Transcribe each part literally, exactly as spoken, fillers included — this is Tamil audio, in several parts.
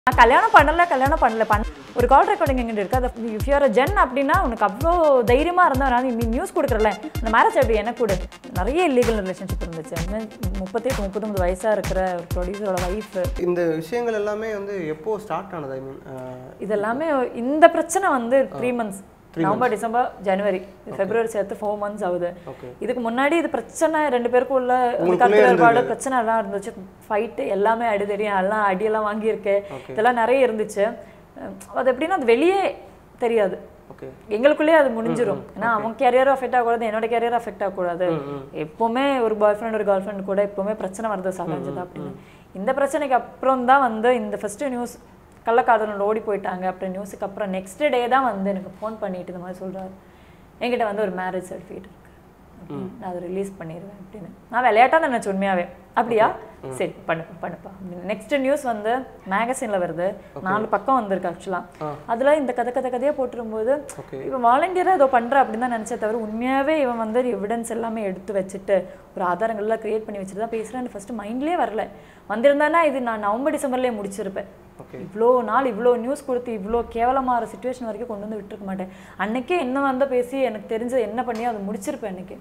நான் கல்யாணம் பண்ணல கல்யாணம் பண்ணல பண்ண ஒரு கால் ரெக்கார்டிங் எங்கிட்ட இருக்கு. அது இஃப் யூஆர் ஜென் அப்படின்னா உனக்கு அவ்வளோ தைரியமாக இருந்தால் நான் நீ நியூஸ் கொடுக்குறல அந்த மேரேஜ் அப்படி எனக்கு கூட நிறைய இல்லீகல் ரிலேஷன்ஷிப் இருந்துச்சு. முப்பத்தெட்டு முப்பத்தொம்பது வயசாக இருக்கிற ஒரு ப்ரொடியூசரோட ஒய்ஃப். இந்த விஷயங்கள் எல்லாமே வந்து எப்போ ஸ்டார்ட் ஆனது? ஐ மீன் இதெல்லாமே இந்த பிரச்சனை வந்து three months November December January February சேர்த்து ஃபோர் மந்த்ஸ் ஆகுது. இதுக்கு முன்னாடி இது பிரச்சனை ரெண்டு பேருக்கும் உள்ள கருத்து பிரச்சனை எல்லாம் இருந்துச்சு. ஃபைட்டு எல்லாமே அடி தெரியும், எல்லாம் அடியெல்லாம் வாங்கியிருக்கு, இதெல்லாம் நிறைய இருந்துச்சு. அது எப்படின்னா அது வெளியே தெரியாது, எங்களுக்குள்ளேயே அது முடிஞ்சிடும். ஏன்னா அவங்க கேரியரும் அஃபெக்ட் ஆகக்கூடாது, என்னோட கேரியரும் அஃபெக்ட் ஆகக்கூடாது. எப்போவுமே ஒரு பாய் ஃப்ரெண்ட் ஒரு கேர்ள் ஃப்ரெண்ட் கூட எப்போவுமே பிரச்சனை வருது சாலைஞ்சது அப்படின்னு. இந்த பிரச்சனைக்கு அப்புறம் தான் வந்து இந்த ஃபர்ஸ்ட் நியூஸ் கள்ளக்காதலோட ஓடி போயிட்டாங்க அப்புறம் நியூஸுக்கு அப்புறம் நெக்ஸ்ட் டே தான் வந்து எனக்கு ஃபோன் பண்ணிட்டு இந்த மாதிரி சொல்கிறாரு, என்கிட்ட வந்து ஒரு மேரேஜ் சர்டிஃபிகேட் இருக்கு, நான் அதை ரிலீஸ் பண்ணிடுவேன் அப்படின்னு. நான் விளையாட்டாக நினச்சி உண்மையாகவே அப்படியா சரி பண்ணுப்பா பண்ணுப்பா. நெக்ஸ்ட் நியூஸ் வந்து மேகசினில் வருது, நாலு பக்கம் வந்திருக்கு ஆக்சுவலாக. அதில் இந்த கதை கதை கதையாக போட்டுரும்போது இவன் வாலண்டியராக ஏதோ பண்ணுற அப்படின்னு தான் நினச்சே தவிர உண்மையாகவே இவன் வந்து எவிடன்ஸ் எல்லாமே எடுத்து வச்சுட்டு ஒரு ஆதாரங்கள்லாம் க்ரியேட் பண்ணி வச்சுட்டு தான் பேசுகிறேன். ஃபஸ்ட்டு மைண்ட்லேயே வரல. வந்திருந்தானா இது நான் நவம்பர் டிசம்பர்லேயே முடிச்சிருப்பேன். இவ்வளோ நாள் இவ்வளோ நியூஸ் கொடுத்து இவ்வளோ கேவலமான சுச்சுவேஷன் வரைக்கும் கொண்டு வந்து விட்டுருக்க மாட்டேன். அன்னைக்கே என்ன வந்த பேசி எனக்கு தெரிஞ்சது என்ன பண்ணியோ அதை முடிச்சிருப்பேன் அன்னைக்கு.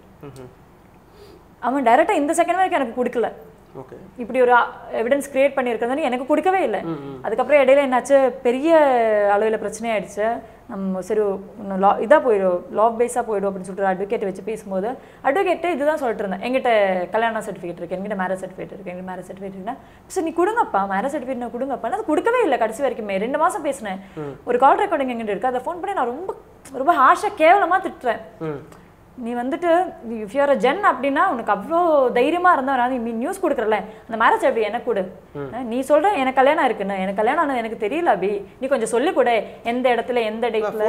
அவன் டைரெக்டாக இந்த செகண்ட் வரைக்கும் எனக்கு கொடுக்கல. இப்படி ஒரு எவிடன்ஸ் கிரியேட் பண்ணியிருக்கிறதுன்னு எனக்கு கொடுக்கவே இல்லை. அதுக்கப்புறம் இடையில என்னாச்சு, பெரிய அளவில் பிரச்சனையாயிடுச்சு. நம்ம சரி இன்னும் லா இதாக போயிடும், லா பேஸாக போயிடும் அப்படின்னு சொல்லிட்டு அட்வொகேட் வச்சு பேசும்போது அட்வொகேட்டு இதுதான் சொல்லிட்டு இருந்தேன், எங்கிட்ட கல்யாண சர்டிஃபிகேட் இருக்குது, எங்கிட்ட மேரேஜ் சர்டிஃபிகேட் இருக்குது, எங்கிட்ட மேரேஜ் சர்டிஃபிகேட் இருக்குன்னா சரி நீ கொடுங்கப்பா மேரேஜ் சர்டிஃபிகேட் நான் கொடுங்கப்பா. அது கொடுக்கவே இல்லை கடைசி வரைக்குமே. ரெண்டு மாதம் பேசினேன். ஒரு கால் ரெக்கார்டிங் எங்கிட்ட இருக்குது, அதை ஃபோன் பண்ணி நான் ரொம்ப ரொம்ப ஹார்ஷாக கேவலமாக திட்டுறேன். நீ வந்துட்டு இஃப் யூஆர் ஜென் அப்படின்னா உனக்கு அவ்வளோ தைரியமாக இருந்தால் நான் நீ நியூஸ் கொடுக்குறல அந்த மேரேஜ் அப்படி எனக்கு கொடு, நீ சொல்கிற எனக்கு கல்யாணம் இருக்குன்னு, எனக்கு கல்யாணம் ஆனது எனக்கு தெரியல அபி, நீ கொஞ்சம் சொல்லிக் கொடு எந்த இடத்துல எந்த டேட்டில்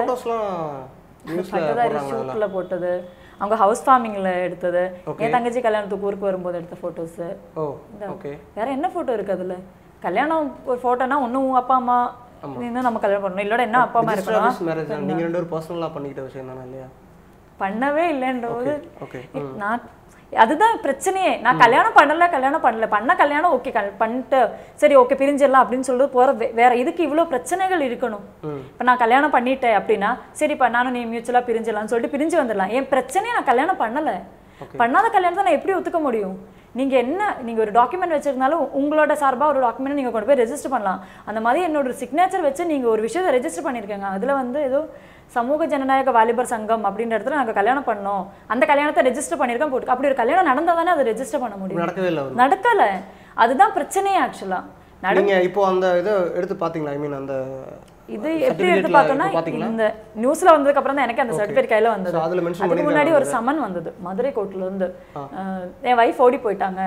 ஷூட்டில் போட்டது, அவங்க ஹவுஸ் ஃபார்மிங்கில் எடுத்தது, என் தங்கச்சி கல்யாணத்துக்கு ஊருக்கு வரும்போது எடுத்த ஃபோட்டோஸு. வேற என்ன ஃபோட்டோ இருக்குது அதில்? கல்யாணம் ஒரு ஃபோட்டோனா ஒன்றும் உங்கள் அப்பா அம்மா இன்னும் நம்ம கல்யாணம் பண்ணணும், இல்லோட என்ன அப்பா அம்மா இருக்கணும். நீங்கள் ரெண்டு பேரும் பர்சனலாக பண்ணிக்கிட்ட விஷயம் தானே இல்லையா? பண்ணவே இல்லைன்றது நான் அதுதான் பிரச்சனையே. நான் கல்யாணம் பண்ணல கல்யாணம் பண்ணல பண்ண கல்யாணம் ஓகே பண்ணிட்டு சரி ஓகே பிரிஞ்சிடலாம் அப்படின்னு சொல்லிட்டு போற வேற இதுக்கு இவ்வளோ பிரச்சனைகள் இருக்கணும். இப்போ நான் கல்யாணம் பண்ணிட்டேன் அப்படின்னா சரிப்பா நானும் நீ மியூச்சுவலாக பிரிஞ்சிடலாம்னு சொல்லிட்டு பிரிஞ்சு வந்துடலாம். என் பிரச்சனையே நான் கல்யாணம் பண்ணலை. பண்ணாத கல்யாணத்தை நான் எப்படி ஒத்துக்க முடியும்? நீங்க என்ன நீங்க ஒரு டாக்குமெண்ட் வச்சிருந்தாலும் உங்களோட சார்பா ஒரு டாக்குமெண்ட் நீங்க கொண்டு போய் ரெஜிஸ்டர் பண்ணலாம். அந்த மாதிரி என்னோட சிக்னேச்சர் வச்சு நீங்க ஒரு விஷயத்தை ரெஜிஸ்டர் பண்ணியிருக்கேங்க. அதுல வந்து ஏதோ சமூக ஜனநாயக வாலிபர் சங்கம் அப்படின்ற இடத்துல நாங்கள் கல்யாணம் பண்ணோம், அந்த கல்யாணத்தை ரெஜிஸ்டர் பண்ணியிருக்கோம் போட்டு. அப்படி ஒரு கல்யாணம் நடந்தால் தானே அதை ரெஜிஸ்டர் பண்ண முடியும். நடக்கவே இல்லை, நடக்கலை. அதுதான் பிரச்சனையே ஆக்சுவலா. நீங்க இப்போ அந்த இதை எடுத்து பார்த்தீங்களா? ஐ மீன் அந்த இது எப்படி எடுத்து பார்த்தோம்னா இந்த நியூஸ்ல வந்ததுக்கு அப்புறம் தான் எனக்கு அந்த சர்டிஃபிகேட் கையில வந்தது. அதுக்கு முன்னாடி ஒரு சமன் வந்தது மதுரை கோர்ட்ல இருந்து, என் வைஃப் ஓடி போயிட்டாங்க.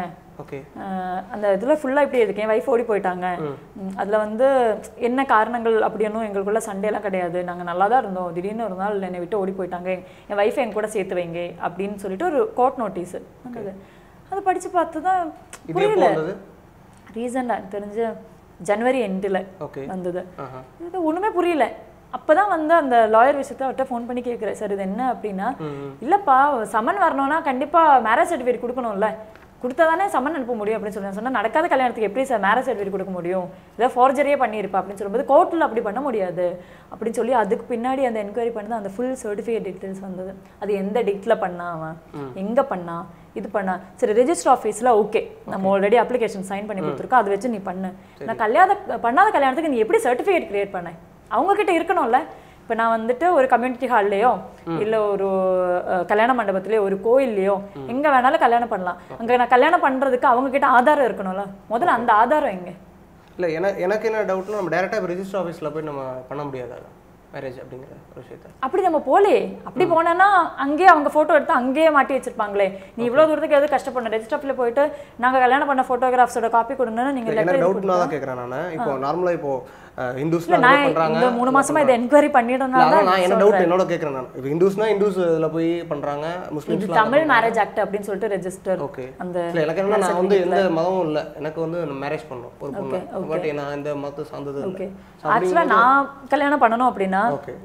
அந்த இதுல ஃபுல்லா இப்படி இருக்கு, என் வைஃப் ஓடி போயிட்டாங்க. அதுல வந்து என்ன காரணங்கள் அப்படின்னும் எங்களுக்குள்ள சண்டே எல்லாம் கிடையாது, நாங்க நல்லா தான் இருந்தோம், திடீர்னு ஒரு நாள் என்னை விட்டு ஓடி போயிட்டாங்க, என் வைஃப் என் கூட சேர்த்து வைங்க அப்படின்னு சொல்லிட்டு ஒரு கோர்ட் நோட்டீஸ் வந்தது. அதை படிச்சு பார்த்து தான் புரியல. ரீசன்டா தெரிஞ்ச ஜனவரி எண்டில் வந்தது. இது ஒன்றுமே புரியல. அப்போதான் வந்து அந்த லாயர் விஷயத்த அவர்கிட்ட ஃபோன் பண்ணி கேட்குறேன், சார் இது என்ன அப்படின்னா, இல்லைப்பா சம்மன் வரணும்னா கண்டிப்பாக மேரேஜ் சர்டிஃபிகேட் கொடுக்கணும்ல, கொடுத்தா தானே சம்மன் அனுப்ப முடியும் அப்படின்னு சொல்லி சொன்னால், நடக்காத கல்யாணத்துக்கு எப்படி சார் மேரேஜ் சர்டிஃபிகேட் கொடுக்க முடியும், இதை ஃபார்ஜரியே பண்ணியிருப்பா அப்படின்னு சொல்லும்போது கோர்ட்டில் அப்படி பண்ண முடியாது அப்படின்னு சொல்லி அதுக்கு பின்னாடி அந்த என்கொயரி பண்ணி அந்த ஃபுல் சர்டிஃபிகேட் டீட்டெயில்ஸ் வந்தது. அது எந்த டேட்டில் பண்ணா அவன், எங்கே பண்ணா, இது பண்ணா. சரி ரெஜிஸ்டர் ஆஃபீஸில் ஓகே நம்ம ஆல்ரெடி அப்ளிகேஷன் சைன் பண்ணி கொடுத்துருக்கோம், அதை வச்சு நீ பண்ணு. நான் கல்யாண பண்ணாத கல்யாணத்துக்கு நீ எப்படி சர்டிஃபிகேட் கிரியேட் பண்ண? அவங்கக்கிட்ட இருக்கணும்ல. இப்போ நான் வந்துட்டு ஒரு கம்யூனிட்டி ஹால்லையோ இல்லை ஒரு கல்யாண மண்டபத்துலேயோ ஒரு கோயில்லையோ எங்கே வேணாலும் கல்யாணம் பண்ணலாம். அங்கே நான் கல்யாணம் பண்ணுறதுக்கு அவங்கக்கிட்ட ஆதாரம் இருக்கணும்ல. முதல்ல அந்த ஆதாரம் எங்கே? இல்லை எனக்கு எனக்கு என்ன டவுட்னா, நம்ம டேரெக்டாக ரெஜிஸ்டர் ஆஃபீஸில் போய் நம்ம பண்ண முடியாது மேரேஜ் அப்படிங்கிற ஒரு விஷயத்தை. அப்படி நம்ம போலே அப்படி போனேன்னா அங்கேயே அவங்க ஃபோட்டோ எடுத்து அங்கேயே மாட்டி வச்சிருப்பாங்களே. நீ இவ்வளோ தூரத்துக்கு எது கஷ்டப்படணும்? ரெஜிஸ்டர் ஆஃபீஸில் போயிட்டு நாங்கள் கல்யாணம் பண்ண ஃபோட்டோகிராஃப்ஸோட காப்பி கொடுங்கன்னு நீங்கள் லெட்டர் டவுட் நான் தான் கேட்குறேன். நான் இப்போ நார்மலாக இப்போ இந்துஸ்ல பண்றாங்க, இந்த மூணு மாசமா இத என்கொயரி பண்ணிடறனால நான் என்ன டவுட் என்னோட கேக்குறேன். நான் இப்போ இந்துஸ்னா இந்துஸ் இதுல போய் பண்றாங்க, முஸ்லிம்ஸ்ல தமிழ் மேரேஜ் ஆக்ட் அப்படினு சொல்லிட்டு ரெஜிஸ்டர். ஓகே அந்த எனக்கு என்ன, நான் வந்து எந்த மதமும் இல்ல, எனக்கு வந்து மேரேஜ் பண்ணனும் ஒரு பொண்ணு, பட் நான் இந்த மதத்தை சார்ந்தது இல்ல. ஆக்சுவலா நான் கல்யாணம் பண்ணனும் அப்படினா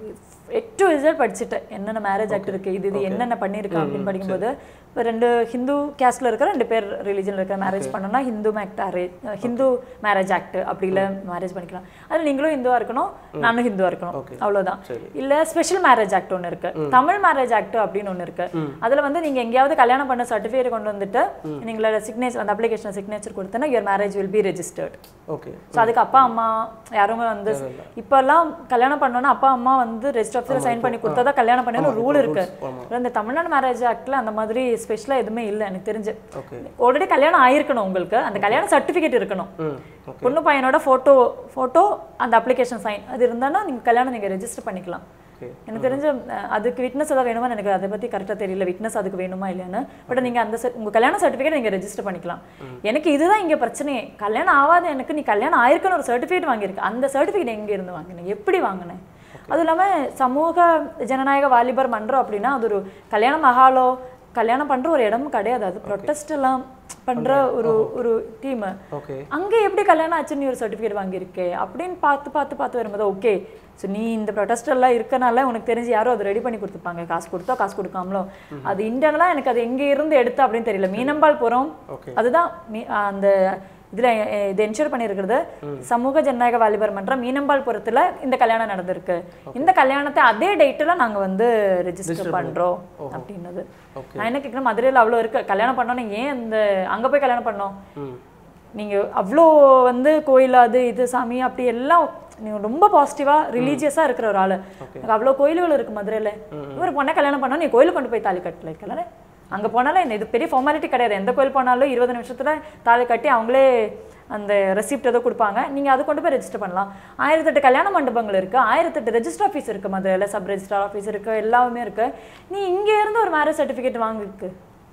எட்டு ரிசல்ட் படிச்சுட்டேன் என்னென்ன மேரேஜ் ஆக்ட் இருக்குது இது இது என்னென்ன பண்ணியிருக்கேன் அப்படின்னு படிக்கும்போது இப்போ ரெண்டு ஹிந்து கேஸ்டில் இருக்கிற ரெண்டு பேர் ரிலீஜனில் இருக்கிற மேரேஜ் பண்ணோம்னா ஹிந்து மேக்ட் அரேஜ் ஹிந்து மேரேஜ் ஆக்ட் அப்படி இல்லை மேரேஜ் பண்ணிக்கலாம் அதில் நீங்களும் ஹிந்துவாக இருக்கணும் நானும் ஹிந்துவாக இருக்கணும் அவ்வளோதான். இல்லை ஸ்பெஷல் மேரேஜ் ஆக்ட் ஒன்று இருக்குது, தமிழ் மேரேஜ் ஆக்ட் அப்படின்னு ஒன்று இருக்குது. அதில் வந்து நீங்கள் எங்கேயாவது கல்யாணம் பண்ண சர்டிஃபிகேட் கொண்டு வந்துட்டு நீங்களோட சிக்னேச்சர் அந்த அப்ளிகேஷன் சிக்னேச்சர் கொடுத்தோன்னா your marriage will be registered. Okay. So அதுக்கு அப்பா அம்மா யாருமே வந்து இப்போல்லாம் கல்யாணம் பண்ணோன்னா அப்பா அம்மா வந்து ரெஜிஸ்டர் ஆஃபீஸில் சைன் பண்ணி கொடுத்தா தான் கல்யாணம் பண்ணணும் ரூல் இருக்குது. இந்த தமிழ்நாடு மேரேஜ் ஆக்டில் அந்த மாதிரி ஸ்பெஷலாக எதுவுமே இல்லை எனக்கு தெரிஞ்சு. ஆல்ரெடி கல்யாணம் ஆயிருக்கணும் உங்களுக்கு, அந்த கல்யாண சர்டிஃபிகேட் இருக்கணும், பொண்ணு பையனோட ஃபோட்டோ ஃபோட்டோ அந்த அப்ளிகேஷன் சைன் அது இருந்தாலும் நீங்கள் கல்யாணம் நீங்கள் ரெஜிஸ்டர் பண்ணிக்கலாம். எனக்கு தெரிஞ்ச அதுக்கு விட்னஸ் ஏதாவது வேணுமா எனக்கு அதை பற்றி கரெக்டாக தெரியல, விட்னஸ் அதுக்கு வேணுமா இல்லையான்னு. பட் நீங்கள் அந்த உங்கள் கல்யாண சர்டிஃபிகேட் நீங்கள் ரெஜிஸ்டர் பண்ணிக்கலாம். எனக்கு இதுதான் இங்கே பிரச்சனையே, கல்யாணம் ஆகாத எனக்கு நீ கல்யாணம் ஆயிருக்குன்னு ஒரு சர்டிஃபிகேட் வாங்கியிருக்கு, அந்த சர்டிஃபிகேட் எங்கே இருந்து வாங்கினேன், எப்படி வாங்கினேன்? அதுவும் இல்லாமல் சமூக ஜனநாயக வாலிபர் மன்றம் அப்படின்னா அது ஒரு கல்யாண மகாலோ கல்யாணம் பண்ணுற ஒரு இடமும் கிடையாது, அது ப்ரொட்டஸ்ட் எல்லாம் பண்ணுற ஒரு ஒரு டீம். அங்கே எப்படி கல்யாணம் ஆச்சுன்னு நீ ஒரு சர்டிஃபிகேட் வாங்கியிருக்கே அப்படின்னு பார்த்து பார்த்து பார்த்து வரும்போது ஓகே ஸோ நீ இந்த ப்ரொட்டஸ்ட் எல்லாம் இருக்கனால உனக்கு தெரிஞ்சு யாரோ அதை ரெடி பண்ணி கொடுத்துருப்பாங்க, காசு கொடுத்தோ காசு கொடுக்காமலோ. அது இன்டர்னலாக எனக்கு அது எங்கே இருந்து எடுத்து அப்படின்னு தெரியல. மீனம்பாள்புரம் அதுதான் மீ அந்த இதில் இது என்ஷூர் பண்ணியிருக்கிறது சமூக ஜனநாயக வாலிபர் மன்றம் மீனம்பாள்புரத்தில் இந்த கல்யாணம் நடந்திருக்கு, இந்த கல்யாணத்தை அதே டேட்டில் நாங்கள் வந்து ரெஜிஸ்டர் பண்ணுறோம் அப்படின்னது. நான் என்ன கேட்குறேன், மதுரையில் அவ்வளோ இருக்கு கல்யாணம் பண்ணோன்னே ஏன் இந்த அங்கே போய் கல்யாணம் பண்ணோம்? நீங்கள் அவ்வளோ வந்து கோயில் அது இது சாமி அப்படி எல்லாம் நீங்கள் ரொம்ப பாசிட்டிவாக ரிலீஜியஸாக இருக்கிற ஒரு ஆள், எனக்கு அவ்வளோ கோயில்கள் இருக்குது மதுரையில். இவர் பொண்ணை கல்யாணம் பண்ணோம், நீ கோயிலுக்கு கொண்டு போய் தாலி கட்டல இருக்கல, அங்கே போனாலும் இது பெரிய ஃபார்மாலிட்டி கிடையாது, எந்த கோயில் போனாலும் இருபது நிமிஷத்தில் தாலி கட்டி அவங்களே அந்த ரெசிப்ட் ஏதோ கொடுப்பாங்க, நீங்கள் அதை கொண்டு போய் ரெஜிஸ்டர் பண்ணலாம். ஆயிரத்தெட்டு கல்யாண மண்டபங்கள் இருக்குது, ஆயிரத்தெட்டு ரெஜிஸ்டர் ஆஃபீஸ் இருக்குது மதுரையில், சப் ரெஜிஸ்ட்ரார் ஆஃபீஸ் இருக்குது, எல்லாமே இருக்குது. நீ இங்கே இருந்து ஒரு மேரேஜ் சர்டிஃபிகேட் வாங்கிருக்கு,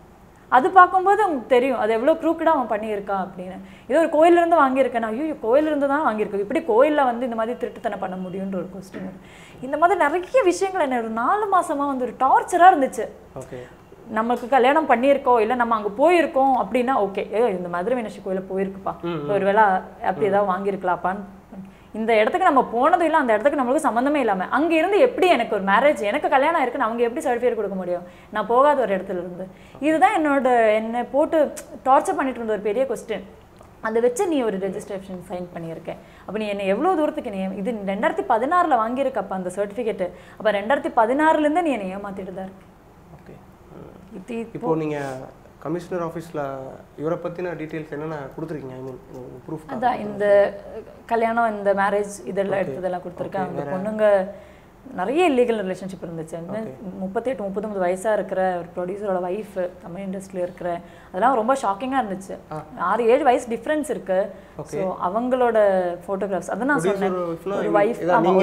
அது பார்க்கும்போது அவங்களுக்கு தெரியும் அது எவ்வளோ க்ரூக்கடாக அவன் பண்ணியிருக்கான் அப்படின்னு. இதோ ஒரு கோயிலிருந்து வாங்கியிருக்கேன், ஐயோ கோயிலிருந்து தான் வாங்கியிருக்கேன், இப்படி கோயிலில் வந்து இந்த மாதிரி திருட்டுத்தனை பண்ண முடியுன்ற ஒரு கொஸ்டின். இந்த மாதிரி நிறைய விஷயங்கள் என்ன ஒரு நாலு மாதமாக வந்து ஒரு டார்ச்சராக இருந்துச்சு. நமக்கு கல்யாணம் பண்ணியிருக்கோம் இல்லை நம்ம அங்கே போயிருக்கோம் அப்படின்னா ஓகே, ஏ இந்த மதுரை மீனாட்சி கோயிலில் போயிருக்குப்பா, ஒரு வேளை அப்படி ஏதாவது வாங்கியிருக்கலாப்பான்னு. இந்த இடத்துக்கு நம்ம போனதும் இல்லை, அந்த இடத்துக்கு நம்மளுக்கு சம்மந்தமே இல்லாமல் அங்கே இருந்து எப்படி எனக்கு ஒரு மேரேஜ் எனக்கு கல்யாணம் இருக்குன்னு அவங்க எப்படி சர்டிஃபிகேட் கொடுக்க முடியும் நான் போகாத ஒரு இடத்துல இருந்து? இதுதான் என்னோட என்னை போட்டு டார்ச்சர் பண்ணிட்டு இருந்த ஒரு பெரிய கொஸ்டின். அதை வச்சு நீ ஒரு ரெஜிஸ்ட்ரேஷன் சைன் பண்ணியிருக்கேன், அப்போ நீ என்னை எவ்வளோ தூரத்துக்கு நீ இது ரெண்டாயிரத்தி பதினாறில் வாங்கியிருக்கப்பா அந்த சர்டிஃபிகேட்டு, அப்போ ரெண்டாயிரத்தி பதினாறுலேருந்து நீ என்னை ஏமாற்றிட்டு தான் இருக்கு. ஓகே, இப்போ நீங்கள் கமிஷனர் ஆஃபீஸில் இவரை பற்றின டீட்டெயில்ஸ் என்னென்ன கொடுத்துருக்கீங்க? ஐ மீன் ப்ரூஃப் அதான் இந்த கல்யாணம் இந்த மேரேஜ் இதெல்லாம் எடுத்ததெல்லாம் கொடுத்துருக்கேன். அந்த பொண்ணுங்க நிறைய இல்லீகல் ரிலேஷன்ஷிப் இருந்துச்சு. முப்பத்தி எட்டு முப்பத்தொம்பது வயசாக இருக்கிற ஒரு ப்ரொடியூசரோட ஒய்ஃப் தமிழ் இண்டஸ்ட்ரியில் இருக்கிற அதெல்லாம் ரொம்ப ஷாக்கிங்காக இருந்துச்சு. ஆறு ஏழு வயசு டிஃப்ரென்ஸ் இருக்கு. ஸோ அவங்களோட ஃபோட்டோகிராஃப்ஸ் அதை நான் சொன்னேன். ஒரு ஒய்ஃப்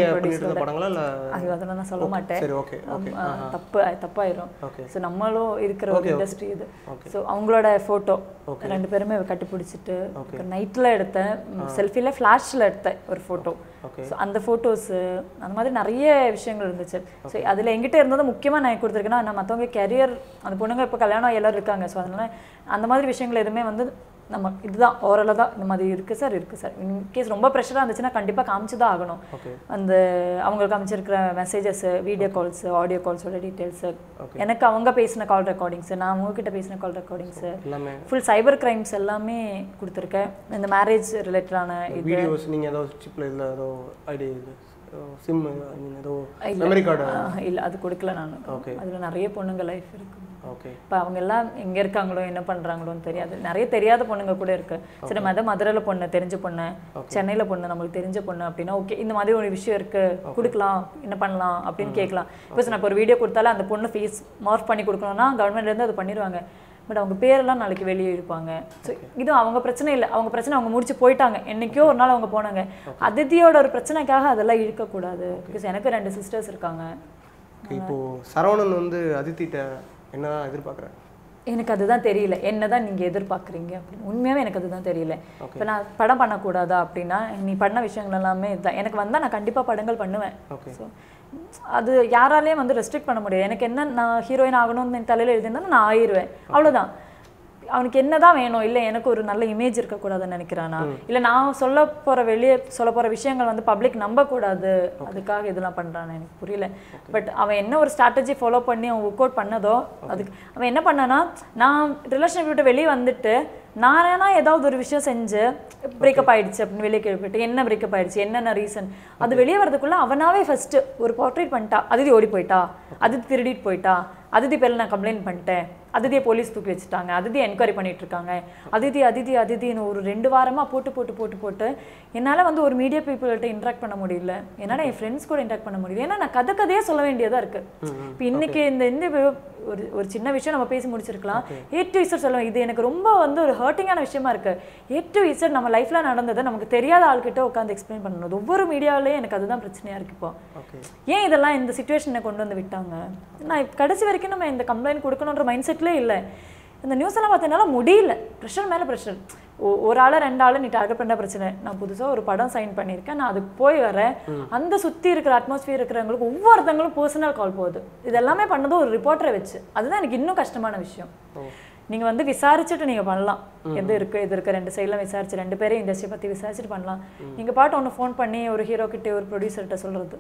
அதெல்லாம் நான் சொல்ல மாட்டேன், தப்பு தப்பாயிரும். ஸோ நம்மளும் இருக்கிற ஒரு இண்டஸ்ட்ரி இது. ஸோ அவங்களோட ஃபோட்டோ ரெண்டு பேருமே கட்டி பிடிச்சிட்டு நைட்டில் எடுத்தேன், செல்ஃபியில் ஃப்ளாஷில் எடுத்தேன் ஒரு ஃபோட்டோ. ஸோ அந்த ஃபோட்டோஸு அந்த மாதிரி நிறைய விஷயங்கள் இருந்துச்சு. ஸோ அதில் எங்கிட்ட இருந்தது முக்கியமாக நான் கொடுத்துருக்கேன்னா நான் மற்றவங்க கெரியர் அந்த பொண்ணுங்க இப்போ கல்யாணம் எல்லோரும் இருக்காங்க. ஸோ அதனால அந்த மாதிரி விஷயங்கள் எதுவுமே வந்து நம்ம இதுதான் ஓரளவு தான் இந்த மாதிரி இருக்குது சார் இருக்குது சார். இன்கேஸ் ரொம்ப ப்ரெஷராக இருந்துச்சுன்னா கண்டிப்பாக காமிச்சு தான் ஆகணும். அந்த அவங்களுக்கு காமிச்சிருக்கிற மெசேஜஸ், வீடியோ கால்ஸு, ஆடியோ கால்ஸோட டீட்டெயில்ஸு, எனக்கு அவங்க பேசின கால் ரெக்கார்டிங்ஸு, நான் அவங்ககிட்ட பேசின call recordings, full cyber crimes எல்லாமே கொடுத்துருக்கேன். இந்த மேரேஜ் ரிலேட்டடான வீடியோஸ் நீங்கள் ஏதோ சிப்பில் இல்லை ஏதோ ஐடியா சிம் ஏதோ மெமரி கார்டு இல்லை அது கொடுக்கல நான். ஓகே, அதில் நிறைய பொண்ணுங்க லைஃப் இருக்குது. ஓகே, இப்போ அவங்க எல்லாம் எங்கே இருக்காங்களோ என்ன பண்ணுறாங்களோன்னு தெரியாது. நிறைய தெரியாத பொண்ணுங்க கூட இருக்கு. சரி மத மதுரையில் பொண்ணு தெரிஞ்ச பொண்ணு, சென்னையில் பொண்ணு நம்மளுக்கு தெரிஞ்ச பொண்ணு அப்படின்னா ஓகே இந்த மாதிரி ஒரு விஷயம் இருக்குது கொடுக்கலாம் என்ன பண்ணலாம் அப்படின்னு கேட்கலாம். இப்போ நான் இப்போ ஒரு வீடியோ கொடுத்தாலும் அந்த பொண்ணு ஃபீஸ் மார்க் பண்ணி கொடுக்கணும்னா கவர்மெண்ட்லேருந்து அது பண்ணிடுவாங்க. பட் அவங்க பேரெல்லாம் நாளைக்கு வெளியே இருப்பாங்க. ஸோ இதுவும் அவங்க பிரச்சனை இல்லை, அவங்க பிரச்சனை அவங்க முடிச்சு போயிட்டாங்க. என்றைக்கோ ஒரு நாள் அவங்க போனாங்க. அதித்தியோட ஒரு பிரச்சனைக்காக அதெல்லாம் இழுக்கக்கூடாது. பிகாஸ் எனக்கு ரெண்டு சிஸ்டர்ஸ் இருக்காங்க. இப்போது சரவணன் வந்து அதித்திட்ட என்னதான் எதிர்பார்க்குறேன்? எனக்கு அதுதான் தெரியல, என்ன தான் நீங்கள் எதிர்பார்க்குறீங்க அப்படின்னு. உண்மையாகவே எனக்கு அதுதான் தெரியல. இப்போ நான் படம் பண்ணக்கூடாதா அப்படின்னா நீ பண்ண விஷயங்கள் எல்லாமே இதுதான். எனக்கு வந்தால் நான் கண்டிப்பாக படங்கள் பண்ணுவேன். ஸோ அது யாராலையும் வந்து ரெஸ்ட்ரிக்ட் பண்ண முடியாது. எனக்கு என்ன நான் ஹீரோயின் ஆகணும்னு என் தலையில் எழுதியிருந்தாலும் நான் ஆயிடுவேன், அவ்வளோதான். அவனுக்கு என்னதான் வேணும், இல்லை எனக்கு ஒரு நல்ல இமேஜ் இருக்கக்கூடாதுன்னு நினைக்கிறானா, இல்லை நான் சொல்ல போகிற வெளியே சொல்ல போகிற விஷயங்கள் வந்து பப்ளிக் நம்பக்கூடாது அதுக்காக இதெல்லாம் பண்ணுறான்னு எனக்கு புரியல. பட் அவன் என்ன ஒரு ஸ்ட்ராட்டஜி ஃபாலோ பண்ணி அவன் ஒர்க் அவுட் பண்ணதோ அதுக்கு அவன் என்ன பண்ணானா, நான் ரிலேஷன்ஷிப் விட்டு வெளியே வந்துட்டு நானா ஏதாவது ஒரு விஷயம் செஞ்சு பிரேக்கப் ஆயிடுச்சு அப்படின்னு வெளியே கேள்விப்பட்டு என்ன பிரேக்கப் ஆயிடுச்சு என்னென்ன ரீசன் அது வெளியே வரதுக்குள்ள அவனாவே ஃபர்ஸ்ட் ஒரு போர்ட்ரேட் பண்ணிட்டா. அதிதி ஓடி போயிட்டா, அதிதி திருடிட்டு போயிட்டா, அதிதி பேரில் நான் கம்ப்ளைண்ட் பண்ணிட்டேன், அதிதியை போலீஸ் தூக்கி வச்சுட்டாங்க, அதிதி என்கொயரி பண்ணிட்டு இருக்காங்க, அதிதி அதிதி அதிதின்னு ஒரு ரெண்டு வாரமாக போட்டு போட்டு போட்டு போட்டு என்னால் வந்து ஒரு மீடியா பீப்புள்கிட்ட இன்ட்ராக்ட் பண்ண முடியல, என்னால் என் ஃப்ரெண்ட்ஸ் கூட இன்ட்ராக்ட் பண்ண முடியல. ஏன்னா நான் கதை கதையே சொல்ல வேண்டியதாக இருக்குது. இப்போ இன்னைக்கு இந்த இந்த ஒரு ஒரு சின்ன விஷயம் நம்ம பேசி முடிச்சிருக்கலாம், ஏ டு இசட் சொல்லுவேன். இது எனக்கு ரொம்ப வந்து ஒரு ஹர்ட்டிங்கான விஷயமா இருக்கு. ஏ டு இசட் நம்ம லைஃப்ல நடந்ததை நமக்கு தெரியாத ஆள்கிட்ட உட்காந்து எக்ஸ்பிளைன் பண்ணணும். ஒவ்வொரு மீடியாவிலேயும் எனக்கு அதுதான் பிரச்சனையா இருக்கு. இப்போ ஏன் இதெல்லாம் இந்த சிச்சுவேஷனை கொண்டு வந்து விட்டாங்க? நான் கடைசி வரைக்கும் நம்ம இந்த கம்ப்ளைண்ட் கொடுக்கணுன்ற மைண்ட் செட்லேயே இல்லை. இந்த நியூஸ் எல்லாம் பார்த்தீங்கன்னா முடியல, ப்ரெஷர் மேலே ப்ரெஷர். ஒரு ஆளை ரெண்டு ஆளை நீ டார்கெட் பண்ண பிரச்சனை. நான் புதுசாக ஒரு படம் சைன் பண்ணியிருக்கேன், நான் அதுக்கு போய் வரேன், அந்த சுற்றி இருக்கிற அட்மாஸ்பியர் இருக்கிறவங்களுக்கு ஒவ்வொருத்தங்களும் பர்சனல் கால் போகுது. இது எல்லாமே பண்ணது ஒரு ரிப்போர்ட்டரை வச்சு. அதுதான் எனக்கு இன்னும் கஷ்டமான விஷயம். நீங்கள் வந்து விசாரிச்சுட்டு நீங்கள் பண்ணலாம், எது இருக்குது இது இருக்குது ரெண்டு சைடில் விசாரிச்சு ரெண்டு பேரையும் இண்டஸ்ட்ரி பற்றி விசாரிச்சுட்டு பண்ணலாம். நீங்கள் பாட்டு ஒன்று ஃபோன் பண்ணி ஒரு ஹீரோ கிட்டே ஒரு ப்ரொடியூசர்கிட்ட சொல்கிறது,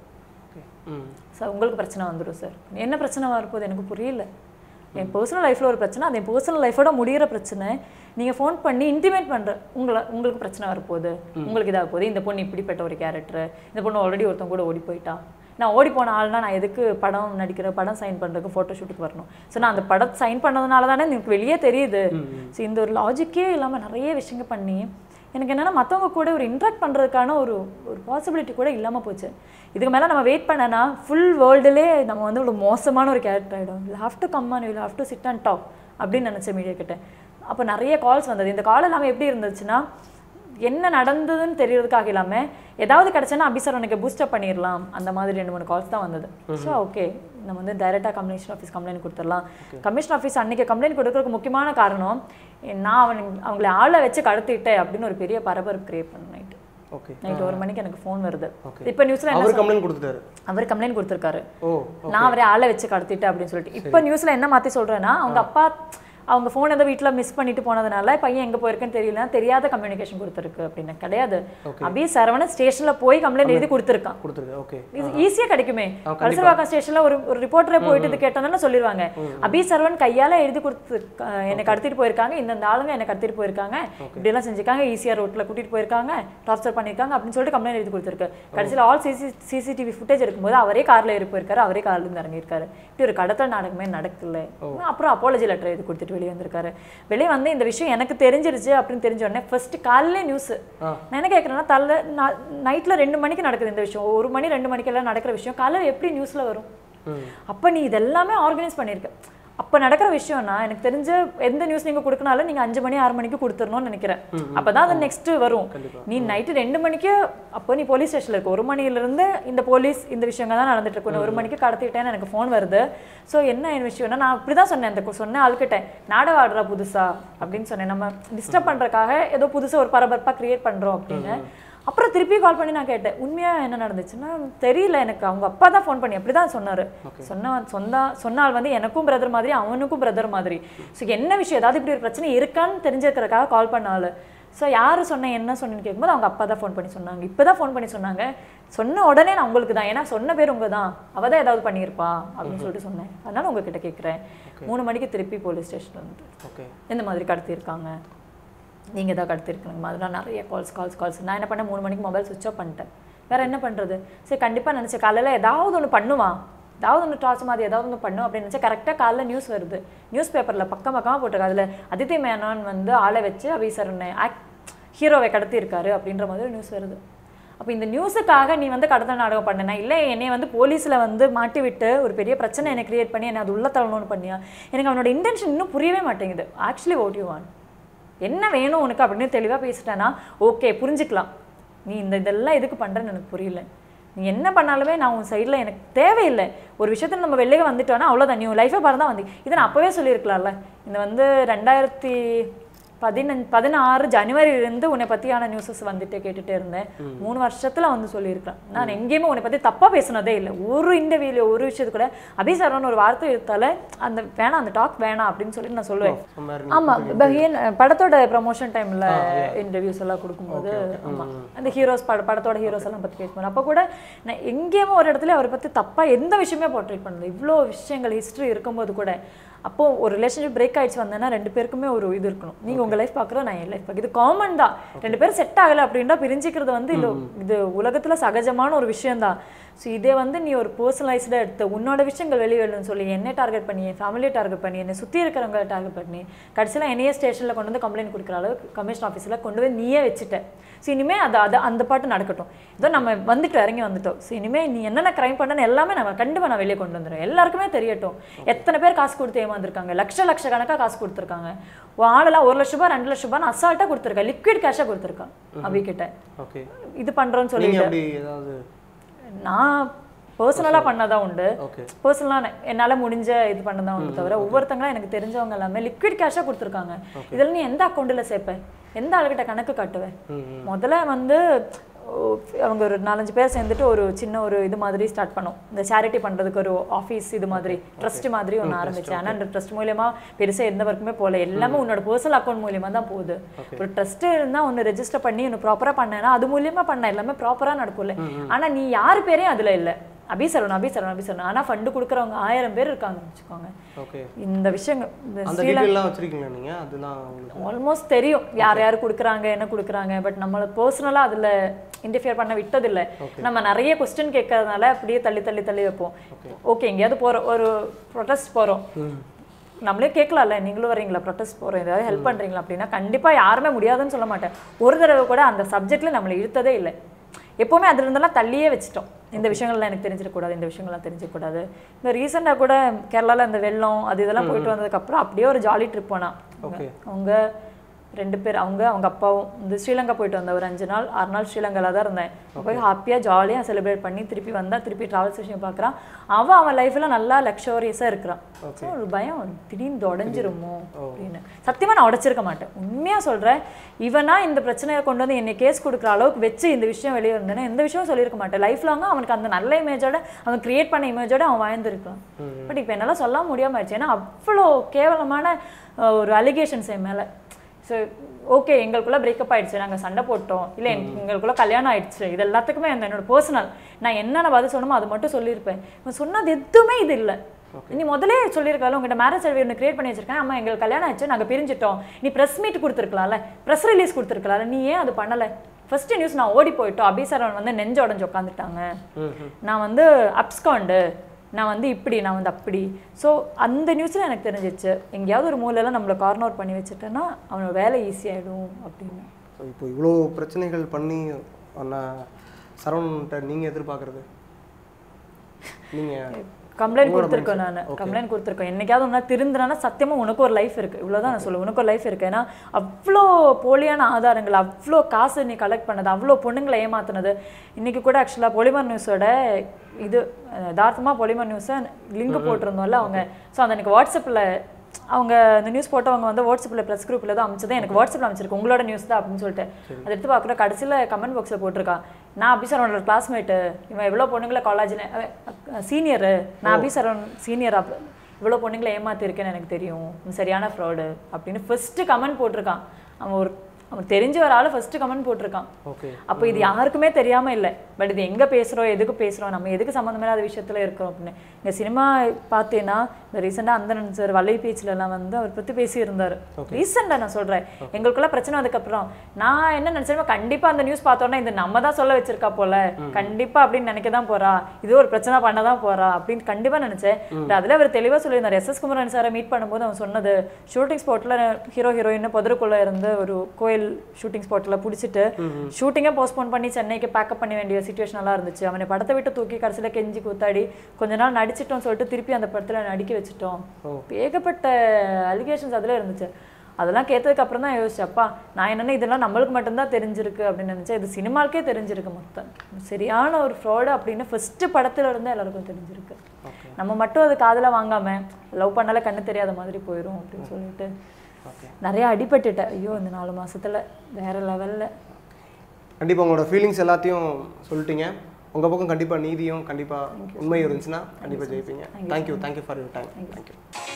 சார் உங்களுக்கு பிரச்சனை வந்துடும் சார், என்ன பிரச்சனை வரப்போகுது எனக்கு புரியல. என் பர்சனல் லைஃப்பில் ஒரு பிரச்சனை, அது என் பர்சனல் லைஃபோட முடிகிற பிரச்சனை. நீங்கள் ஃபோன் பண்ணி இன்டிமேட் பண்ணுற உங்களை உங்களுக்கு பிரச்சனை வரப்போகுது, உங்களுக்கு இதாக போகுது, இந்த பொண்ணு இப்படிப்பட்ட ஒரு கேரக்டர், இந்த பொண்ணு ஆல்ரெடி ஒருத்தவங்க கூட ஓடி போயிட்டா, நான் ஓடி போன ஆள்னா நான் எதுக்கு படம் நடிக்கிற படம் சைன் பண்ணுறதுக்கு ஃபோட்டோ ஷூட்டுக்கு வரணும்? ஸோ நான் அந்த படம் சைன் பண்ணதுனால தானே எனக்கு வெளியே தெரியுது. ஸோ இந்த ஒரு லாஜிக்கே இல்லாமல் நிறைய விஷயங்கள் பண்ணி எனக்கு என்னென்னா மற்றவங்க கூட ஒரு இன்ட்ராக்ட் பண்ணுறதுக்கான ஒரு ஒரு பாசிபிலிட்டி கூட இல்லாமல் போச்சு. இதுக்கு மேலே நம்ம வெயிட் பண்ணனா ஃபுல் வேர்ல்டுலே நம்ம வந்து ஒரு மோசமான ஒரு கேரக்டர் ஆகிடும். Will have to come on, will have to sit and talk அப்படின்னு நினச்சேன் மீடியா கிட்ட. அப்போ நிறைய கால்ஸ் வந்தது. இந்த கால் எல்லாமே எப்படி இருந்துச்சுன்னா, என்ன நடந்ததுன்னு தெரியறதுக்காக இல்லாமல் ஏதாவது கிடச்சுன்னா அபிசார் உனக்கு பூஸ்டப் பண்ணிடலாம், அந்த மாதிரி ரெண்டு மூணு கால்ஸ் தான் வந்தது. ஸோ ஓகே நம்ம வந்து டைரெக்டாக கமிஷன் ஆஃபீஸ் கம்ப்ளைண்ட் கொடுத்துடலாம். கமிஷன் ஆஃபீஸ் அன்றைக்கி கம்ப்ளைண்ட் கொடுக்கறதுக்கு முக்கியமான காரணம், நான் அவன் அவங்களை ஆளை வச்சு கடத்திட்டேன் அப்படின்னு ஒரு பெரிய பரபரப்பு கிரியேட் பண்ண. நைட்டு ஓகே நைட் ஒரு மணிக்கு எனக்கு ஃபோன் வருது. இப்போ நியூஸில் அவர் கம்ப்ளைண்ட் கொடுத்துட்டாரு அவர் கம்ப்ளைண்ட் கொடுத்துருக்காரு நான் அவரை ஆளை வச்சு கடத்திட்டேன் அப்படின்னு சொல்லிட்டு. இப்போ நியூஸில் என்ன மாற்றி சொல்கிறேன்னா, அவங்க அப்பா அவங்க ஃபோன் ஏதோ வீட்டில் மிஸ் பண்ணிட்டு போனதுனால பையன் எங்கே போயிருக்குன்னு தெரியல, தெரியாத கம்யூனிகேஷன் கொடுத்துருக்கு அப்படின்னு. கிடையாது, அபி சரவணன் ஸ்டேஷனில் போய் கம்ப்ளைண்ட் எழுதி கொடுத்துருக்கான். இது ஈஸியாக கிடைக்குமே. கலசரவாக்கம் ஸ்டேஷனில் ஒரு ஒரு ரிப்போர்ட்டரை போயிட்டு இது கேட்டோன்னா சொல்லிடுவாங்க, அபி சரவணன் கையால் எழுதி கொடுத்து என்னை கடத்திட்டு போயிருக்காங்க, இந்த ஆளுங்க என்னை கடத்திட்டு போயிருக்காங்க, இப்படியெல்லாம் செஞ்சுருக்காங்க, ஈஸியாக ரோட்டில் கூட்டிகிட்டு போயிருக்காங்க, டார்ச்சர் பண்ணியிருக்காங்க அப்படின்னு சொல்லிட்டு கம்ப்ளைண்ட் எழுதி கொடுத்துருக்கு. கடைசியில் ஆல் சிசி சிசிடிவி ஃபுட்டேஜ் இருக்கும்போது அவரே காரில் ஏறி போயிருக்காரு, அவரே காரில் இருந்து இறங்கியிருக்காரு. இப்படி ஒரு கடத்தல் நாடகமே நடக்கல. அப்புறம் அப்போலஜி லெட்டர் எழுதி கொடுத்துட்டு வெளியே வந்திருக்காரு. வெளியே வந்து இந்த விஷயம் எனக்கு தெரிஞ்சிருச்சு அப்படின்னு தெரிஞ்ச உடனே ஃபர்ஸ்ட் காலையிலே நியூஸ். நான் என்ன கேட்குறேன்னா, தலை நைட்டில் ரெண்டு மணிக்கு நடக்குது இந்த விஷயம், ஒரு மணி ரெண்டு மணிக்கெல்லாம் நடக்கிற விஷயம் காலையில் எப்படி நியூஸில் வரும்? அப்போ நீ இதெல்லாமே ஆர்கனைஸ் பண்ணியிருக்க. அப்போ நடக்கிற விஷயம்னா எனக்கு தெரிஞ்ச எந்த நியூஸ் நீங்கள் கொடுக்கனாலும் நீங்கள் அஞ்சு மணி ஆறு மணிக்கு கொடுத்துடணும்னு நினைக்கிறேன். அப்போ தான் அது நெக்ஸ்ட் வரும். நீ நைட்டு ரெண்டு மணிக்கு அப்போ நீ போலீஸ் ஸ்டேஷனில் இருக்க, ஒரு மணிலேருந்து இந்த போலீஸ் இந்த விஷயங்கள் தான் நடந்துட்டு இருக்கும். ஒரு மணிக்கு கடத்திட்டேன்னு எனக்கு ஃபோன் வருது. ஸோ என்ன என் விஷயம்னா, நான் அப்படி தான் சொன்னேன், அந்த சொன்னேன் ஆள்கிட்ட, நாடகம் ஆடுறா புதுசா அப்படின்னு சொன்னேன், நம்ம டிஸ்டர்ப் பண்ணுறதுக்காக ஏதோ புதுசாக ஒரு பரபரப்பாக கிரியேட் பண்ணுறோம் அப்படின்னு. அப்புறம் திருப்பி கால் பண்ணி நான் கேட்டேன், உண்மையாக என்ன நடந்துச்சுன்னா தெரியல எனக்கு, அவங்க அப்பா தான் ஃபோன் பண்ணி அப்படி தான் சொன்னார். சொன்ன சொன்னா சொன்னால் வந்து எனக்கும் பிரதர் மாதிரி அவனுக்கும் பிரதர் மாதிரி. ஸோ என்ன விஷயம், ஏதாவது இப்படி ஒரு பிரச்சனை இருக்கான்னு தெரிஞ்சுக்கிறதுக்காக கால் பண்ணாள். ஸோ யார் சொன்னேன் என்ன சொன்னேன்னு கேட்கும்போது அவங்க அப்பா தான் ஃபோன் பண்ணி சொன்னாங்க. இப்போ தான் ஃபோன் பண்ணி சொன்னாங்க. சொன்ன உடனே நான் உங்களுக்கு தான், ஏன்னா சொன்ன பேர் உங்கள் தான், அவள் தான் ஏதாவது பண்ணியிருப்பா அப்படின்னு சொல்லிட்டு சொன்னேன். அதனால உங்ககிட்ட கேட்குறேன். மூணு மணிக்கு திருப்பி போலீஸ் ஸ்டேஷனில் வந்துட்டு இந்த மாதிரி கடத்தியிருக்காங்க, நீங்கள் தான் கடத்திருக்கணுங்க அதெல்லாம் நிறைய கால்ஸ் கால்ஸ் கால்ஸ் நான் என்ன பண்ணேன், மூணு மணிக்கு மொபைல் சுவிட்ச் ஆஃப் பண்ணிட்டேன். வேறு என்ன பண்ணுறது? சரி கண்டிப்பாக நினச்சேன் காலையில் ஏதாவது ஒன்று பண்ணுவான், ஏதாவது ஒன்று டார்ச் மாதிரி ஏதாவது ஒன்று பண்ணும் அப்படின்னு நினச்சா கரெக்டாக காலையில் நியூஸ் வருது. நியூஸ் பேப்பரில் பக்கம் பக்கமாக போட்டிருக்கு. அதில் அதித்தி மேனன் வந்து ஆளை வச்சு அபிசரனை ஆக்ட் ஹீரோவை கடத்தியிருக்காரு அப்படின்ற மாதிரி நியூஸ் வருது. அப்போ இந்த நியூஸுக்காக நீ வந்து கடத்தல் நாடகம் பண்ணனா, இல்லை என்னை வந்து போலீஸில் வந்து மாட்டி விட்டு ஒரு பெரிய பிரச்சனை என்னை கிரியேட் பண்ணி என்னை அது உள்ள தள்ளணும்னு பண்ணியா? எனக்கு அவனோட இன்டென்ஷன் இன்னும் புரியவே மாட்டேங்குது. ஆக்சுவலி வாட் யூ வாண்ட், என்ன வேணும் உனக்கு அப்படின்னு தெளிவாக பேசிட்டேன்னா ஓகே புரிஞ்சுக்கலாம். நீ இந்த இதெல்லாம் எதுக்கு பண்ணுறேன்னு எனக்கு புரியல. நீ என்ன பண்ணாலுமே நான் உன் சைடில் எனக்கு தேவையில்லை. ஒரு விஷயத்தில் நம்ம வெளியே வந்துட்டோன்னா அவ்வளோதான், நீ லைஃபை பாரு தான் வந்து. இதை நான் அப்போவே சொல்லியிருக்கலாம்ல. இந்த வந்து ரெண்டாயிரத்தி பதினஞ்சு பதினாறு ஜனவரியிலேருந்து உன்னை பற்றியான நியூஸஸ் வந்துட்டு கேட்டுகிட்டே இருந்தேன். மூணு வருஷத்தில் வந்து சொல்லியிருக்கேன். நான் எங்கேயுமே உன்னை பற்றி தப்பாக பேசுனதே இல்லை. ஒரு இன்டர்வியூவில் ஒரு விஷயத்து கூட அபி சரவணன் ஒரு வார்த்தை எடுத்தால அந்த வேணாம் அந்த டாக் வேணாம் அப்படின்னு சொல்லிட்டு நான் சொல்லுவேன். ஆமாம், பஹீன் படத்தோட ப்ரமோஷன் டைமில் இன்டர்வியூஸ் எல்லாம் கொடுக்கும்போது ஆமாம் அந்த ஹீரோஸ் பட படத்தோட ஹீரோஸ் எல்லாம் பற்றி பேசுவேன். அப்போ கூட நான் எங்கேயுமே ஒரு இடத்துல அவரை பற்றி தப்பாக எந்த விஷயமே போர்ட்ரேட் பண்ணல. இவ்வளோ விஷயங்கள் ஹிஸ்ட்ரி இருக்கும்போது கூட அப்போ ஒரு ரிலேஷன்ஷிப் பிரேக் ஆயிடுச்சு வந்தேன்னா ரெண்டு பேருக்குமே ஒரு இது இருக்கணும். நீங்க உங்க லைஃப் பார்க்குறோம், நான் என் லைஃப் பார்க்க, இது காமன் தான். ரெண்டு பேரும் செட் ஆகலை அப்படின்னா பிரிஞ்சிக்கிறது வந்து இல்லை, இது உலகத்துல சகஜமான ஒரு விஷயம் தான். ஸோ இதே வந்து நீ ஒரு பர்சனலைஸ்டாக எடுத்து உன்னோட விஷயங்கள் வெளியே வரணும்னு சொல்லி என்னை டார்கெட் பண்ணி என் ஃபேமிலியை டார்கெட் பண்ணி என்னை சுற்றி இருக்கிறவங்களை டார்கெட் பண்ணி கடைசியில் என்னையே ஸ்டேஷனில் கொண்டு வந்து கம்ப்ளைண்ட் கொடுக்குற அளவுக்கு கமிஷன் ஆஃபீஸில் கொண்டு போய் நீயே வச்சுட்டேன். ஸோ இனிமேல் அது அது அந்த பாட்டு நடக்கட்டும். இதோ நம்ம வந்துட்டு இறங்கி வந்துட்டோம். ஸோ இனிமேல் நீ என்னென்ன க்ரைம் பண்ணன்னு எல்லாமே நம்ம கண்டிப்பாக நான் வெளியே கொண்டு வந்துடுவேன். எல்லாருக்குமே தெரியட்டும் எத்தனை பேர் காசு கொடுத்து ஏமாந்துருக்காங்க, லட்ச லட்ச கணக்காக காசு கொடுத்துருக்காங்க. ஆளெல்லாம் ஒரு லட்ச ரூபாய் ரெண்டு லட்ச ரூபாய் அசால்ட்டாக கொடுத்துருக்கேன், லிக்விட் கேஷாக கொடுத்துருக்கான் அபிகிட்ட. இது பண்ணுறோன்னு சொல்லிட்டு நான் பர்சனலாக பண்ணதான் உண்டு. பர்சனலாக என்னால் முடிஞ்ச இது பண்ணதான் உண்டு தவிர ஒவ்வொருத்தங்களும் எனக்கு தெரிஞ்சவங்க எல்லாமே லிக்விட் கேஷாக கொடுத்துருக்காங்க. இதில் நீ எந்த அக்கௌண்ட்டில் சேர்ப்பேன், எந்த ஆளுகிட்ட கணக்கு காட்டுவேன்? முதல்ல வந்து அவங்க ஒரு நாலஞ்சு பேர் சேர்ந்துட்டு ஒரு சின்ன ஒரு இது மாதிரி ஸ்டார்ட் பண்ணோம். இந்த சேரிட்டி பண்ணுறதுக்கு ஒரு ஆஃபீஸ் இது மாதிரி ட்ரஸ்ட் மாதிரி ஒன்று ஆரம்பிச்சேன். ஆனால் அந்த ட்ரஸ்ட் மூலியமா பெருசாக எந்த ஒர்க்குமே போகல, எல்லாமே உன்னோட பர்சனல் அக்கௌண்ட் மூலியமா தான் போகுது. ஒரு ட்ரஸ்ட் இருந்தால் ஒன்று ரெஜிஸ்டர் பண்ணி ஒன்று ப்ராப்பராக பண்ணேன்னா அது மூலியமா பண்ண எல்லாமே ப்ராப்பராக நடக்கும்ல. ஆனால் நீ யாரு பேரையும் அதில் இல்லை, அபி சரவணன் அபி சரவணன் அபி சரவணன். ஆனால் ஃபண்டு கொடுக்குறவங்க ஆயிரம் பேர் இருக்காங்கன்னு வச்சுக்கோங்க. இந்த விஷயங்கள் ஆல்மோஸ்ட் தெரியும் யார் யார் கொடுக்குறாங்க என்ன கொடுக்குறாங்க. பட் நம்மளை பர்சனலாக அதில் இன்டர்ஃபியர் பண்ண விட்டதில்லை. நம்ம நிறைய கொஸ்டின் கேட்கறதுனால அப்படியே தள்ளி தள்ளி தள்ளி வைப்போம். ஓகே எங்கேயாவது போகிறோம், ஒரு ப்ரொட்டஸ்ட் போகிறோம், நம்மளே கேட்கலாம்ல நீங்களும் வரீங்களா ப்ரொட்டஸ்ட் போகிறோம் ஏதாவது ஹெல்ப் பண்ணுறீங்களா அப்படின்னா கண்டிப்பாக யாருமே முடியாதுன்னு சொல்ல மாட்டேன். ஒரு தடவை கூட அந்த சப்ஜெக்டில் நம்மளை இழுத்ததே இல்லை. எப்போவுமே அதில் இருந்தெல்லாம் தள்ளியே வச்சுட்டோம். இந்த விஷயங்கள்லாம் எனக்கு தெரிஞ்சிடக்கூடாது, இந்த விஷயங்கள்லாம் தெரிஞ்சிடக்கூடாது. இந்த ரீசெண்டாக கூட கேரளாவில் இந்த வெள்ளம் அது இதெல்லாம் போயிட்டு வந்ததுக்கப்புறம் அப்படியே ஒரு ஜாலி ட்ரிப் போனால் அவங்க ரெண்டு பேர் அவங்க அவங்க அப்பாவும் இந்த ஸ்ரீலங்கா போயிட்டு வந்தேன். ஒரு அஞ்சு நாள் ஆறு நாள் ஸ்ரீலங்காவில் தான் இருந்தேன். போய் ஹாப்பியாக ஜாலியாக செலிப்ரேட் பண்ணி திருப்பி வந்தால் திருப்பி ட்ராவல்ஸ் விஷயம் பார்க்குறான். அவன் அவன் லைஃப்பில் நல்லா லக்ஸூரியஸாக இருக்கிறான். ஸோ ஒரு பயம் திடீர்னு உடஞ்சிருமோ அப்படின்னு. சத்தியமாக நான் உடச்சிருக்க மாட்டேன், உண்மையாக சொல்கிறேன். இவனா இந்த பிரச்சனையை கொண்டு வந்து என்னை கேஸ் கொடுக்குற அளவுக்கு வச்சு இந்த விஷயம் வெளியே இருந்தேன்னா எந்த விஷயம் சொல்லியிருக்க மாட்டேன். லைஃப் லாங்காக அவனுக்கு அந்த நல்ல இமேஜோட அவன் கிரியேட் பண்ண இமேஜோட அவன் வாழ்ந்துருக்கலாம். பட் இப்போ என்னால் சொல்ல முடியாமல் ஆயிடுச்சு. ஏன்னா அவ்வளோ கேவலமான ஒரு அலிகேஷன்ஸ் என் மேலே. ஸோ ஓகே எங்களுக்குள்ளே பிரேக்கப் ஆகிடுச்சு, நாங்கள் சண்டை போட்டோம், இல்லை எங்களுக்குள்ளே கல்யாணம் ஆகிடுச்சு, இது எல்லாத்துக்குமே அந்த என்னோட பர்சனல் நான் என்னென்ன பதில் சொல்லணுமோ அது மட்டும் சொல்லியிருப்பேன். இவன் சொன்னது எதுவுமே இது இல்லை. நீ முதலே சொல்லியிருக்காலும் உங்கள்கிட்ட மேரேஜ் சர்டிஃபிகேட் ஒன்று கிரியேட் பண்ணி வச்சிருக்கேன், அம்மா எங்களுக்கு கல்யாணம் ஆச்சு நாங்கள் பிரிஞ்சிட்டோம், நீ ப்ரெஸ் மீட் கொடுத்துருக்கலாம்ல, ப்ரெஸ் ரிலீஸ் கொடுத்துருக்கலாம்ல, நீ ஏன் அது பண்ணலை? ஃபர்ஸ்ட் நியூஸ் நான் ஓடி போயிட்டோம், அபி சரவணன் வந்து நெஞ்சு உடஞ்சு உட்காந்துட்டாங்க, நான் வந்து அப்ஸ்காண்டு, நான் வந்து இப்படி நான் வந்து அப்படி. ஸோ அந்த நியூஸில் எனக்கு தெரிஞ்சிச்சு எங்கேயாவது ஒரு மூலையெல்லாம் நம்மளை கார்னர் பண்ணி வச்சுட்டேன்னா அவனோட வேலை ஈஸியாகிடும் அப்படின்னு. இப்போ இவ்வளோ பிரச்சனைகள் பண்ணி சரவணன்ட்ட நீங்கள் எதிர்பார்க்குறது? நீங்கள் கம்ப்ளைண்ட் கொடுத்துருக்கேன், நான் கம்ப்ளைண்ட் கொடுத்துருக்கேன். என்னைக்காவது ஒன்றா திருந்துனா சத்தியமாக உனக்கு ஒரு லைஃப் இருக்குது, இவ்வளோதான் நான் சொல்லுவேன், உனக்கு ஒரு லைஃப் இருக்குது. ஏன்னா அவ்வளோ போலியான ஆதாரங்கள், அவ்வளோ காசு நீ கலெக்ட் பண்ணது, அவ்வளோ பொண்ணுங்களை ஏமாத்தினது. இன்றைக்கி கூட ஆக்சுவலாக பொலிமர் நியூஸோட இது யதார்த்தமாக பொலிமர் நியூஸை லிங்க் போட்டிருந்தோம்ல அவங்க. ஸோ அந்த எனக்கு வாட்ஸ்அப்பில் அவங்க அந்த நியூஸ் போட்டவங்க வந்து வாட்ஸ்அப்பில் ப்ரெஸ் குரூப்பில் தான் அமைச்சது, எனக்கு வாட்ஸ்அப்பில் அமைச்சிருக்கு உங்களோட நியூஸ் தான் அப்படின்னு சொல்லிட்டு. அதை எடுத்து பார்க்குற கடைசியில் கமெண்ட் பாக்ஸில் போட்டிருக்கா, நான் அபி சரவணோட கிளாஸ்மேட்டு, இவன் எவ்வளோ பொண்ணுங்களை காலேஜில் சீனியரு, நான் அபி சரவணன் சீனியர், அப் இவ்வளோ பொண்ணுங்களை ஏமாத்திருக்கேன்னு எனக்கு தெரியும், சரியான ஃப்ராடு அப்படின்னு ஃபர்ஸ்ட்டு கமெண்ட் போட்டிருக்கான். அவன் ஒரு அவன் தெரிஞ்ச ஒரு ஆள் ஃபர்ஸ்ட் கமெண்ட் போட்டிருக்கான். அப்போ இது யாருக்குமே தெரியாம இல்லை, பட் இது எங்க பேசுறோம், எதுக்கு பேசுறோம், நம்ம எதுக்கு சம்மந்தமில்லாத விஷயத்துல இருக்கிறோம் அப்படின்னு. இந்த சினிமா பார்த்தேன்னா இந்த ரீசெண்டாக அந்தரன் சார் வலை பேச்சில் எல்லாம் வந்து அவர் பற்றி பேசியிருந்தார். ரீசெண்டாக நான் சொல்றேன், எங்களுக்குள்ள பிரச்சனை வந்ததுக்கப்புறம் நான் என்ன நினைச்சேன், கண்டிப்பா அந்த நியூஸ் பார்த்தோன்னா இந்த நம்ம தான் சொல்ல வச்சிருக்கா போல, கண்டிப்பா அப்படின்னு நினைக்க தான் போறா, இது ஒரு பிரச்சனை பண்ண தான் போறா அப்படின்னு கண்டிப்பா நினைச்சேன். அதுல அவர் தெளிவா சொல்லியிருந்தார். எஸ் எஸ் குமரன் சாரை மீட் பண்ணும்போது அவன் சொன்னது, ஷூட்டிங் ஸ்பாட்ல ஹீரோ ஹீரோயின் புதருக்குள்ள இருந்து ஒரு கோயில் ஷூட்டிங் ஸ்பாட்ல பிடிச்சிட்டு ஷூட்டிங்கே போஸ்ட்போன் பண்ணி சென்னைக்கு பேக்கப் பண்ண வேண்டிய சிச்சுவேஷன் எல்லாம் இருந்துச்சு. அவனை படத்தை விட்டு தூக்கி கடைசியில கெஞ்சி கூத்தாடி கொஞ்ச நாள் நடிச்சிட்டோம் சொல்லிட்டு திருப்பி அந்த படத்துல நடிக்க வச்சுட்டோம். ஏகப்பட்ட அலிகேஷன்ஸ் அதுல இருந்துச்சு. அதெல்லாம் கேட்டதுக்கு அப்புறம் தான் யோசிச்சப்பா, நான் என்னன்னா இதெல்லாம் நம்மளுக்கு மட்டும்தான் தெரிஞ்சிருக்கு அப்படின்னு நினைச்சேன். இது சினிமாவுக்கே தெரிஞ்சிருக்கு மொத்தம், சரியான ஒரு ஃப்ராடு அப்படின்னு ஃபர்ஸ்ட் படத்துல இருந்து எல்லாருக்கும் தெரிஞ்சிருக்கு. நம்ம மட்டும் அது காதுல வாங்காம லவ் பண்ணால கண்ணு தெரியாத மாதிரி போயிடும் அப்படின்னு சொல்லிட்டு நிறைய அடிபட்டுட்டேன். ஐயோ இந்த நாலு மாசத்துல வேற லெவல்ல. கண்டிப்பாக உங்களோட ஃபீலிங்ஸ் எல்லாத்தையும் சொல்லிட்டீங்க. உங்கள் பக்கம் கண்டிப்பாக நீதியும் கண்டிப்பாக உண்மை இருந்துச்சுன்னா கண்டிப்பாக ஜெயிப்பீங்க. Thank you thank you for your time. Thank you.